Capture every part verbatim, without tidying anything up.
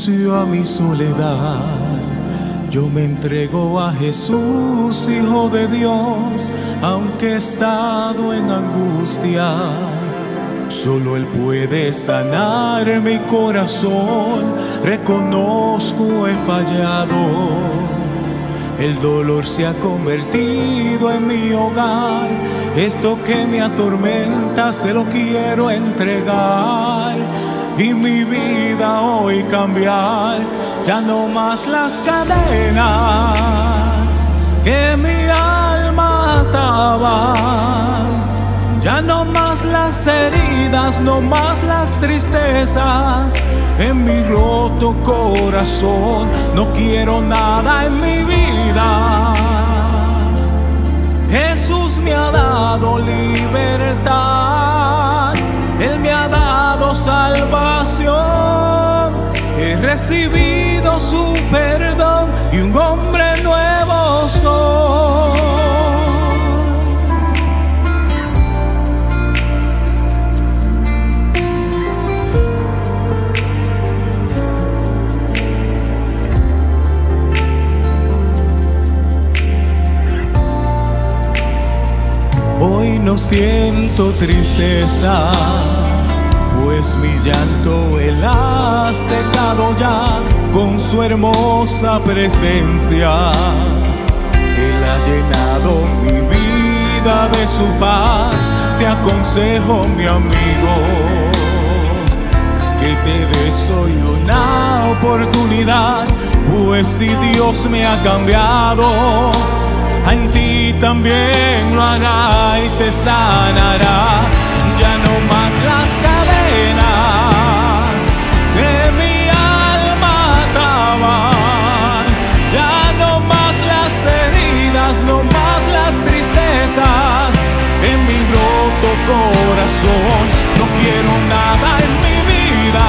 renuncio a mi soledad. Yo me entrego a Jesús, Hijo de Dios, aunque he estado en angustia. Solo Él puede sanar mi corazón. Reconozco he fallado. El dolor se ha convertido en mi hogar. Esto que me atormenta se lo quiero entregar y mi vida hoy cambiar. Ya no más las cadenas que mi alma ataban. Ya no más las heridas, no más las tristezas en mi roto corazón. No quiero nada en mi vida. Jesús me ha dado libertad. Él me ha dado salvación. He recibido su perdón y un hombre nuevo soy. Hoy no siento tristeza, pues mi llanto Él ha secado ya con su hermosa presencia. Él ha llenado mi vida de su paz. Te aconsejo, mi amigo, que te des hoy una oportunidad, pues si Dios me ha cambiado, en ti también lo hará y te sanará. Ya no más las cadenas de mi alma ataban. Ya no más las heridas, no más las tristezas en mi roto corazón. No quiero nada en mi vida.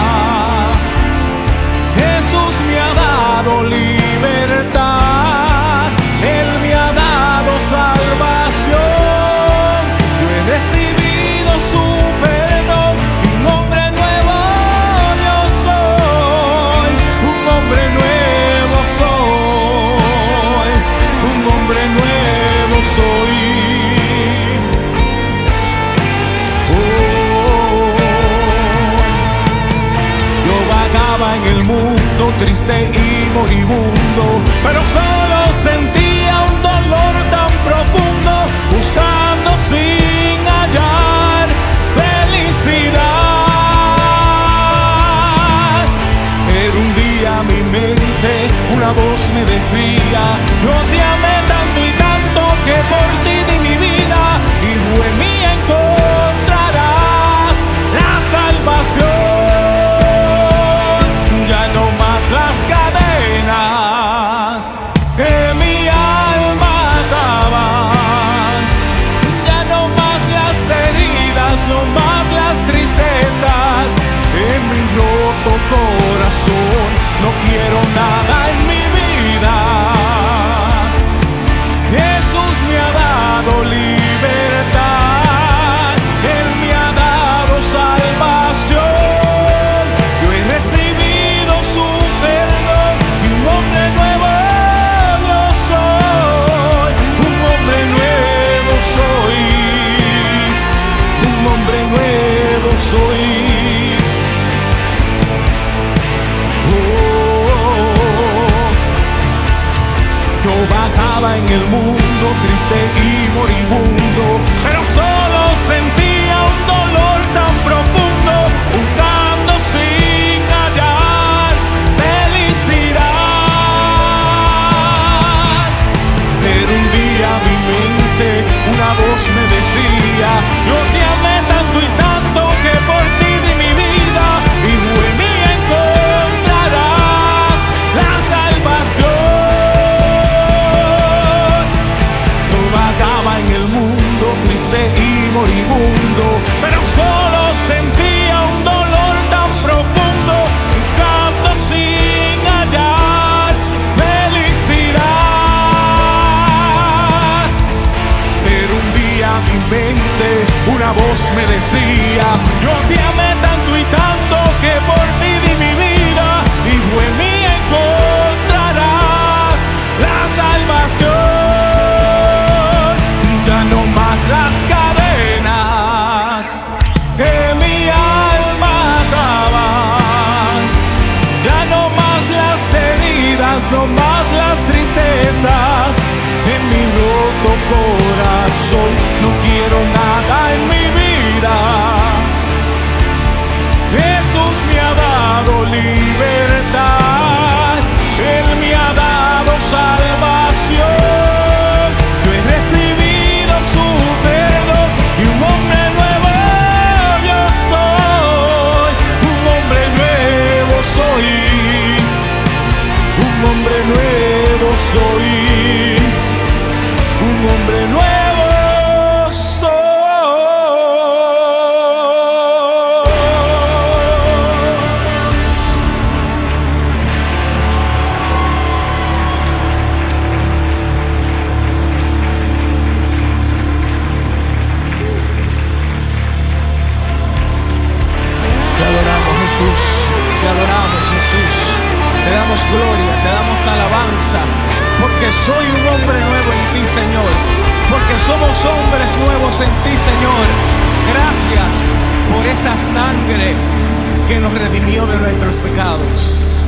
Jesús me ha dado libertad. Él me ha dado salvación. Yo he recibido su perdón y un hombre nuevo yo soy. Un hombre nuevo soy. Un hombre nuevo soy. Oh. Yo vagaba en el mundo triste y moribundo, pero solo sentía un dolor tan profundo, buscando sin hallar felicidad. Pero un día mi mente, una voz me decía: yo te amé tanto y tanto que por ti di mi vida, y en mí encontrarás la salvación. Ya no más las cadenas que mi alma ataban. Ya no más las heridas, no más las tristezas en mi roto corazón. No quiero nada en mi vida. Jesús me ha dado libertad. Él me ha dado salvación. Yo he recibido su perdón y un hombre nuevo yo soy. Un hombre nuevo soy. Un hombre nuevo soy. Yo vagaba en el mundo triste y moribundo, pero solo sentía un dolor tan profundo, buscando sin hallar felicidad. Pero un día mi mente, una voz me decía: yo te amé tanto y tanto que por ti di mi vida, y en mí encontrarás la salvación. En el mundo triste y moribundo, pero solo sentía un dolor tan profundo, buscando sin hallar felicidad. Pero un día mi mente, una voz me decía: yo te amé tanto y tanto que por ti di mi vida, y penas, no más las tristezas en mi roto corazón. No quiero nada en mi vida. Jesús me ha dado libertad, Él me ha dado salvación. Yo he recibido su perdón y un hombre nuevo yo soy. Un hombre nuevo soy. Un hombre nuevo soy. Un hombre nuevo soy. Te adoramos, Jesús. Te adoramos, Jesús. Te damos gloria, te damos alabanza, porque soy un hombre nuevo en ti, Señor. Porque somos hombres nuevos en ti, Señor. Gracias por esa sangre que nos redimió de nuestros pecados.